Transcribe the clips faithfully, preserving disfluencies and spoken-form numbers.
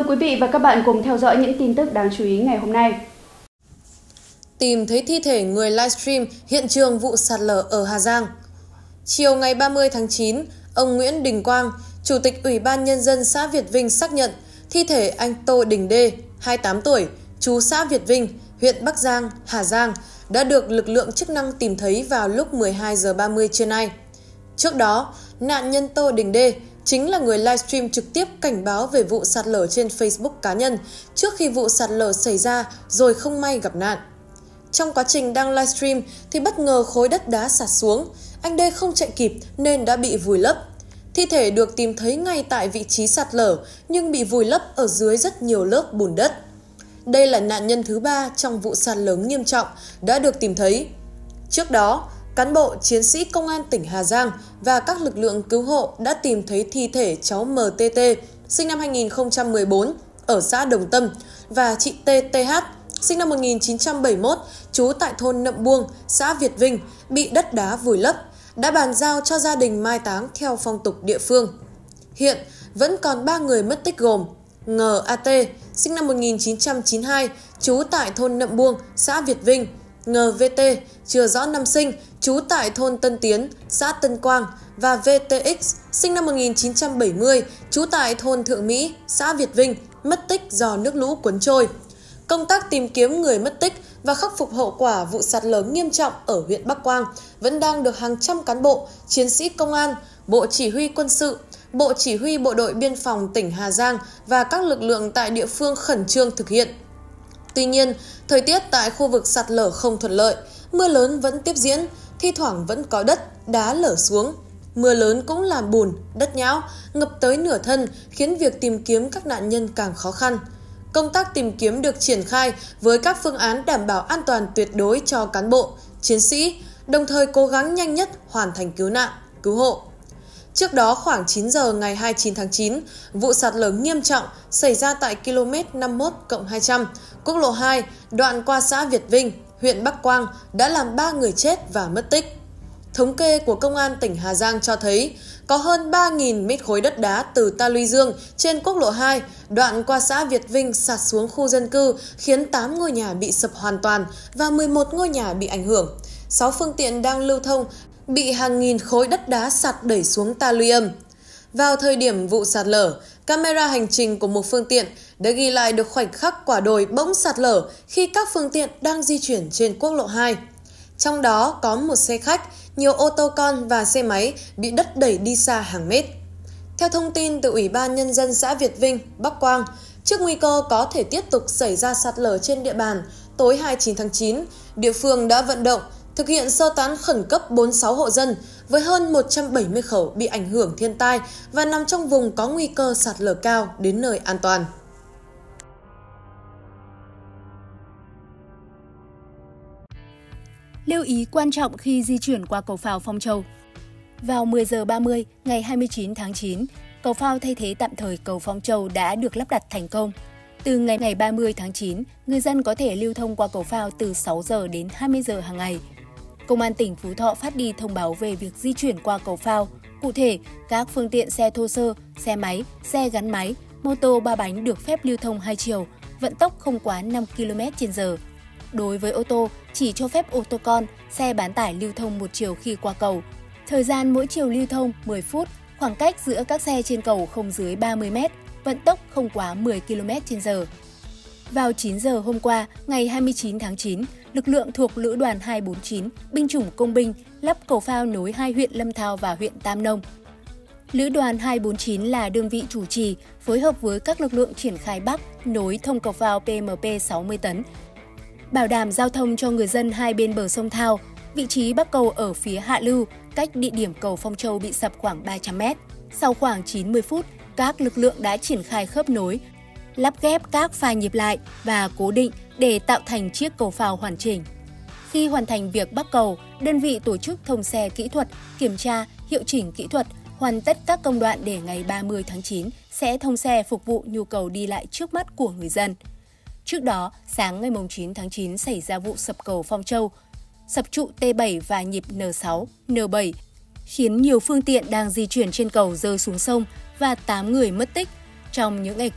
Mời quý vị và các bạn cùng theo dõi những tin tức đáng chú ý ngày hôm nay. Tìm thấy thi thể người livestream hiện trường vụ sạt lở ở Hà Giang. Chiều ngày ba mươi tháng chín, ông Nguyễn Đình Quang, Chủ tịch Ủy ban Nhân dân xã Việt Vinh xác nhận thi thể anh Tô Đình Đê, hai mươi tám tuổi, trú xã Việt Vinh, huyện Bắc Giang, Hà Giang, đã được lực lượng chức năng tìm thấy vào lúc mười hai giờ ba mươi trưa nay. Trước đó, nạn nhân Tô Đình Đê chính là người livestream trực tiếp cảnh báo về vụ sạt lở trên Facebook cá nhân trước khi vụ sạt lở xảy ra rồi không may gặp nạn. Trong quá trình đang livestream thì bất ngờ khối đất đá sạt xuống, anh Đê không chạy kịp nên đã bị vùi lấp. Thi thể được tìm thấy ngay tại vị trí sạt lở nhưng bị vùi lấp ở dưới rất nhiều lớp bùn đất. Đây là nạn nhân thứ ba trong vụ sạt lở nghiêm trọng đã được tìm thấy. Trước đó, cán bộ, chiến sĩ công an tỉnh Hà Giang và các lực lượng cứu hộ đã tìm thấy thi thể cháu em tê tê, sinh năm hai nghìn không trăm mười bốn, ở xã Đồng Tâm, và chị tê tê hát, sinh năm một nghìn chín trăm bảy mươi mốt, trú tại thôn Nậm Buông, xã Việt Vinh, bị đất đá vùi lấp, đã bàn giao cho gia đình mai táng theo phong tục địa phương. Hiện, vẫn còn ba người mất tích gồm en a tê, sinh năm một nghìn chín trăm chín mươi hai, trú tại thôn Nậm Buông, xã Việt Vinh, en vê tê, chưa rõ năm sinh, trú tại thôn Tân Tiến, xã Tân Quang, và vê tê ích, sinh năm một nghìn chín trăm bảy mươi, trú tại thôn Thượng Mỹ, xã Việt Vinh, mất tích do nước lũ cuốn trôi. Công tác tìm kiếm người mất tích và khắc phục hậu quả vụ sạt lở nghiêm trọng ở huyện Bắc Quang vẫn đang được hàng trăm cán bộ, chiến sĩ công an, Bộ Chỉ huy Quân sự, Bộ Chỉ huy Bộ đội Biên phòng tỉnh Hà Giang và các lực lượng tại địa phương khẩn trương thực hiện. Tuy nhiên, thời tiết tại khu vực sạt lở không thuận lợi, mưa lớn vẫn tiếp diễn, thi thoảng vẫn có đất, đá lở xuống. Mưa lớn cũng làm bùn, đất nhão, ngập tới nửa thân khiến việc tìm kiếm các nạn nhân càng khó khăn. Công tác tìm kiếm được triển khai với các phương án đảm bảo an toàn tuyệt đối cho cán bộ, chiến sĩ, đồng thời cố gắng nhanh nhất hoàn thành cứu nạn, cứu hộ. Trước đó khoảng chín giờ ngày hai mươi chín tháng chín, vụ sạt lở nghiêm trọng xảy ra tại ki lô mét năm mươi mốt cộng hai trăm, quốc lộ hai, đoạn qua xã Việt Vinh, huyện Bắc Quang đã làm ba người chết và mất tích. Thống kê của Công an tỉnh Hà Giang cho thấy có hơn ba nghìn mét khối đất đá từ ta luy dương trên quốc lộ hai, đoạn qua xã Việt Vinh sạt xuống khu dân cư khiến tám ngôi nhà bị sập hoàn toàn và mười một ngôi nhà bị ảnh hưởng. sáu phương tiện đang lưu thông bị hàng nghìn khối đất đá sạt đẩy xuống ta luy âm. Vào thời điểm vụ sạt lở, camera hành trình của một phương tiện đã ghi lại được khoảnh khắc quả đồi bỗng sạt lở khi các phương tiện đang di chuyển trên quốc lộ hai. Trong đó có một xe khách, nhiều ô tô con và xe máy bị đất đẩy đi xa hàng mét. Theo thông tin từ Ủy ban Nhân dân xã Việt Vinh, Bắc Quang, trước nguy cơ có thể tiếp tục xảy ra sạt lở trên địa bàn, tối hai mươi chín tháng chín, địa phương đã vận động thực hiện sơ tán khẩn cấp bốn mươi sáu hộ dân với hơn một trăm bảy mươi khẩu bị ảnh hưởng thiên tai và nằm trong vùng có nguy cơ sạt lở cao đến nơi an toàn. Lưu ý quan trọng khi di chuyển qua cầu phao Phong Châu. Vào mười giờ ba mươi ngày hai mươi chín tháng chín, cầu phao thay thế tạm thời cầu Phong Châu đã được lắp đặt thành công. Từ ngày ngày ba mươi tháng chín, người dân có thể lưu thông qua cầu phao từ sáu giờ đến hai mươi giờ hàng ngày. Công an tỉnh Phú Thọ phát đi thông báo về việc di chuyển qua cầu phao. Cụ thể, các phương tiện xe thô sơ, xe máy, xe gắn máy, mô tô ba bánh được phép lưu thông hai chiều, vận tốc không quá năm ki lô mét trên giờ. Đối với ô tô, chỉ cho phép ô tô con, xe bán tải lưu thông một chiều khi qua cầu. Thời gian mỗi chiều lưu thông mười phút, khoảng cách giữa các xe trên cầu không dưới ba mươi mét, vận tốc không quá mười ki lô mét trên giờ. Vào chín giờ hôm qua, ngày hai mươi chín tháng chín, lực lượng thuộc Lữ đoàn hai bốn chín, binh chủng công binh, lắp cầu phao nối hai huyện Lâm Thao và huyện Tam Nông. Lữ đoàn hai bốn chín là đơn vị chủ trì, phối hợp với các lực lượng triển khai bắc, nối thông cầu phao pê em pê sáu mươi tấn, bảo đảm giao thông cho người dân hai bên bờ sông Thao. Vị trí bắc cầu ở phía hạ lưu, cách địa điểm cầu Phong Châu bị sập khoảng ba trăm mét. Sau khoảng chín mươi phút, các lực lượng đã triển khai khớp nối, lắp ghép các pha nhịp lại và cố định để tạo thành chiếc cầu phao hoàn chỉnh. Khi hoàn thành việc bắc cầu, đơn vị tổ chức thông xe kỹ thuật, kiểm tra, hiệu chỉnh kỹ thuật, hoàn tất các công đoạn để ngày ba mươi tháng chín sẽ thông xe phục vụ nhu cầu đi lại trước mắt của người dân. Trước đó, sáng ngày chín tháng chín xảy ra vụ sập cầu Phong Châu, sập trụ T bảy và nhịp N sáu, N bảy, khiến nhiều phương tiện đang di chuyển trên cầu rơi xuống sông và tám người mất tích. Trong những ngày qua,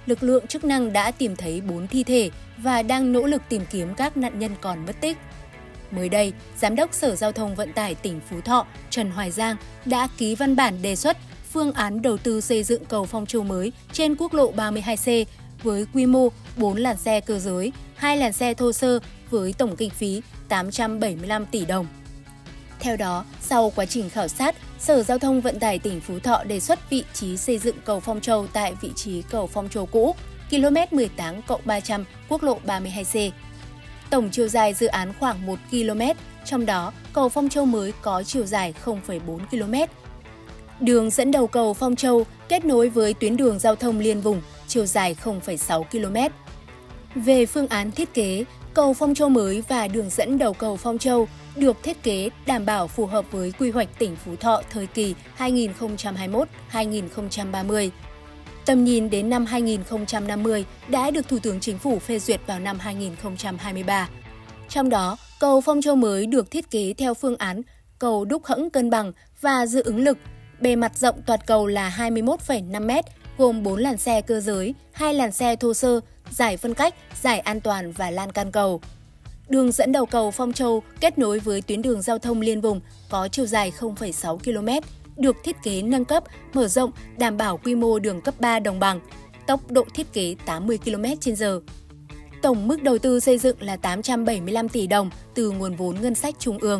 lực lượng chức năng đã tìm thấy bốn thi thể và đang nỗ lực tìm kiếm các nạn nhân còn mất tích. Mới đây, Giám đốc Sở Giao thông Vận tải tỉnh Phú Thọ Trần Hoài Giang đã ký văn bản đề xuất phương án đầu tư xây dựng cầu Phong Châu mới trên quốc lộ ba mươi hai C với quy mô bốn làn xe cơ giới, hai làn xe thô sơ với tổng kinh phí tám trăm bảy mươi lăm tỷ đồng. Theo đó, sau quá trình khảo sát, Sở Giao thông Vận tải tỉnh Phú Thọ đề xuất vị trí xây dựng cầu Phong Châu tại vị trí cầu Phong Châu cũ, km mười tám cộng ba trăm quốc lộ ba mươi hai C. Tổng chiều dài dự án khoảng một ki lô mét, trong đó cầu Phong Châu mới có chiều dài không phẩy bốn ki lô mét. Đường dẫn đầu cầu Phong Châu kết nối với tuyến đường giao thông liên vùng, chiều dài không phẩy sáu ki lô mét. Về phương án thiết kế, cầu Phong Châu mới và đường dẫn đầu cầu Phong Châu được thiết kế đảm bảo phù hợp với quy hoạch tỉnh Phú Thọ thời kỳ hai nghìn không trăm hai mươi mốt đến hai nghìn không trăm ba mươi. Tầm nhìn đến năm hai nghìn không trăm năm mươi đã được Thủ tướng Chính phủ phê duyệt vào năm hai nghìn không trăm hai mươi ba. Trong đó, cầu Phong Châu mới được thiết kế theo phương án cầu đúc hẫng cân bằng và dự ứng lực. Bề mặt rộng toàn cầu là hai mươi mốt phẩy năm mét, gồm bốn làn xe cơ giới, hai làn xe thô sơ, giải phân cách, giải an toàn và lan can cầu. Đường dẫn đầu cầu Phong Châu kết nối với tuyến đường giao thông liên vùng có chiều dài không phẩy sáu ki lô mét, được thiết kế nâng cấp, mở rộng, đảm bảo quy mô đường cấp ba đồng bằng, tốc độ thiết kế tám mươi ki lô mét trên giờ. Tổng mức đầu tư xây dựng là tám trăm bảy mươi lăm tỷ đồng từ nguồn vốn ngân sách trung ương.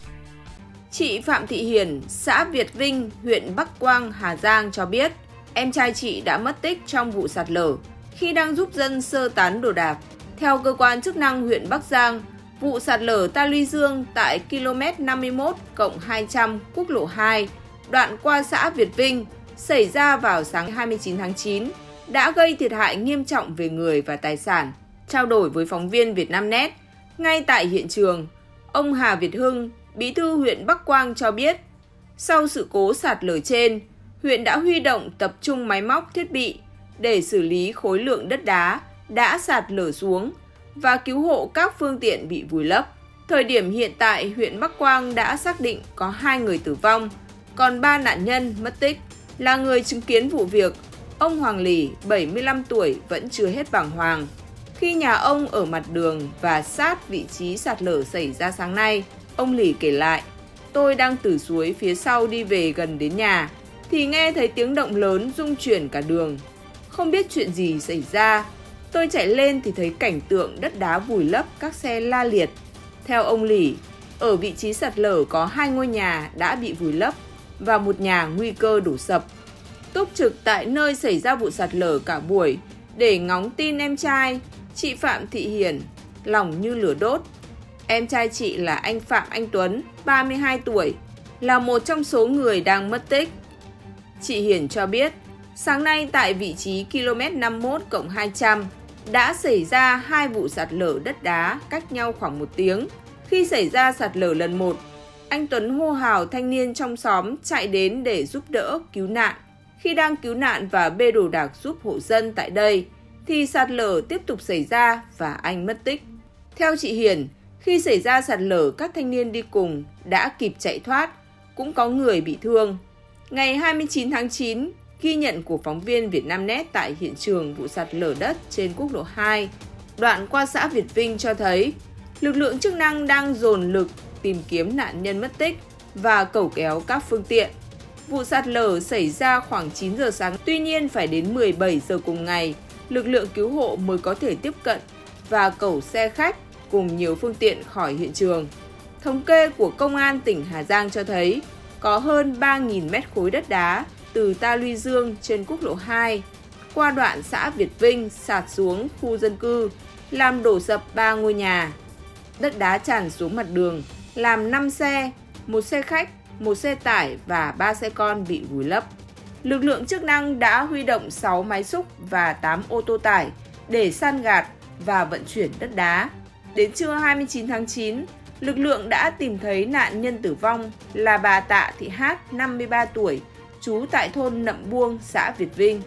Chị Phạm Thị Hiền, xã Việt Vinh, huyện Bắc Quang, Hà Giang cho biết, em trai chị đã mất tích trong vụ sạt lở khi đang giúp dân sơ tán đồ đạc. Theo cơ quan chức năng huyện Bắc Giang, vụ sạt lở ta luy dương tại km năm mươi mốt cộng hai trăm quốc lộ hai, đoạn qua xã Việt Vinh, xảy ra vào sáng hai mươi chín tháng chín, đã gây thiệt hại nghiêm trọng về người và tài sản. Trao đổi với phóng viên Vietnamnet, ngay tại hiện trường, ông Hà Việt Hưng, Bí thư huyện Bắc Quang cho biết, sau sự cố sạt lở trên, huyện đã huy động tập trung máy móc thiết bị để xử lý khối lượng đất đá đã sạt lở xuống và cứu hộ các phương tiện bị vùi lấp. Thời điểm hiện tại, huyện Bắc Quang đã xác định có hai người tử vong, còn ba nạn nhân mất tích. Là người chứng kiến vụ việc, ông Hoàng Lỷ, bảy mươi lăm tuổi, vẫn chưa hết bàng hoàng. Khi nhà ông ở mặt đường và sát vị trí sạt lở xảy ra sáng nay, ông Lỷ kể lại, tôi đang từ suối phía sau đi về gần đến nhà, thì nghe thấy tiếng động lớn rung chuyển cả đường. Không biết chuyện gì xảy ra, tôi chạy lên thì thấy cảnh tượng đất đá vùi lấp các xe la liệt. Theo ông Lỷ, ở vị trí sạt lở có hai ngôi nhà đã bị vùi lấp và một nhà nguy cơ đổ sập. Túc trực tại nơi xảy ra vụ sạt lở cả buổi để ngóng tin em trai, chị Phạm Thị Hiền, lòng như lửa đốt. Em trai chị là anh Phạm Anh Tuấn, ba mươi hai tuổi, là một trong số người đang mất tích. Chị Hiền cho biết, sáng nay tại vị trí km năm mươi mốt cộng hai trăm đã xảy ra hai vụ sạt lở đất đá cách nhau khoảng một tiếng. Khi xảy ra sạt lở lần một, anh Tuấn hô hào thanh niên trong xóm chạy đến để giúp đỡ cứu nạn. Khi đang cứu nạn và bê đồ đạc giúp hộ dân tại đây, thì sạt lở tiếp tục xảy ra và anh mất tích. Theo chị Hiền, khi xảy ra sạt lở, các thanh niên đi cùng đã kịp chạy thoát, cũng có người bị thương. Ngày hai mươi chín tháng chín, ghi nhận của phóng viên Vietnamnet tại hiện trường vụ sạt lở đất trên quốc lộ hai, đoạn qua xã Việt Vinh cho thấy lực lượng chức năng đang dồn lực tìm kiếm nạn nhân mất tích và cẩu kéo các phương tiện. Vụ sạt lở xảy ra khoảng chín giờ sáng, tuy nhiên phải đến mười bảy giờ cùng ngày, lực lượng cứu hộ mới có thể tiếp cận và cẩu xe khách cùng nhiều phương tiện khỏi hiện trường. Thống kê của Công an tỉnh Hà Giang cho thấy có hơn ba nghìn mét khối đất đá từ ta luy dương trên quốc lộ hai qua đoạn xã Việt Vinh sạt xuống khu dân cư, làm đổ sập ba ngôi nhà. Đất đá tràn xuống mặt đường, làm năm xe, một xe khách, một xe tải và ba xe con bị vùi lấp. Lực lượng chức năng đã huy động sáu máy xúc và tám ô tô tải để san gạt và vận chuyển đất đá. Đến trưa hai mươi chín tháng chín, lực lượng đã tìm thấy nạn nhân tử vong là bà Tạ Thị Hát, năm mươi ba tuổi, trú tại thôn Nậm Buông, xã Việt Vinh.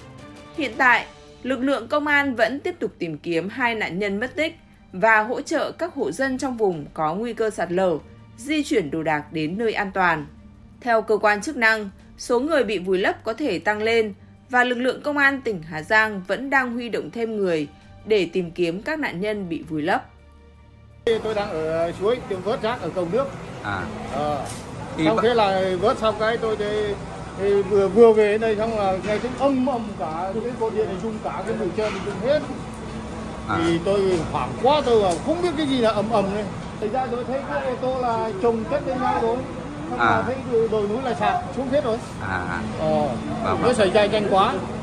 Hiện tại, lực lượng công an vẫn tiếp tục tìm kiếm hai nạn nhân mất tích và hỗ trợ các hộ dân trong vùng có nguy cơ sạt lở di chuyển đồ đạc đến nơi an toàn. Theo cơ quan chức năng, số người bị vùi lấp có thể tăng lên và lực lượng công an tỉnh Hà Giang vẫn đang huy động thêm người để tìm kiếm các nạn nhân bị vùi lấp. Tôi đang ở suối vớt rác ở cầu nước. À. Ờ. Thì Xong b... thế là vớt xong cái tôi thì, thì vừa vừa về đây xong là nghe tiếng âm ầm cả cái cột điện này rung cả cái mũi chân rung hết. À. Thì tôi hoảng quá, tôi không biết cái gì là ầm ầm này. Thời ra tôi thấy cái ô tô là chồng chất lên nhau rồi. Xong à. Thấy đồi núi là sạt xuống hết rồi. À. Ờ. Vâng, nó xảy ra nhanh quá.